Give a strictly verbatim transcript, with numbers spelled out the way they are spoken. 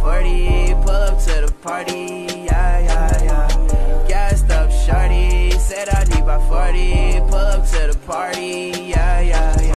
forty, pull up to the party, yeah, yeah, yeah. Gassed up shorty, said I need my forty, pull up to the party, yeah, yeah, yeah.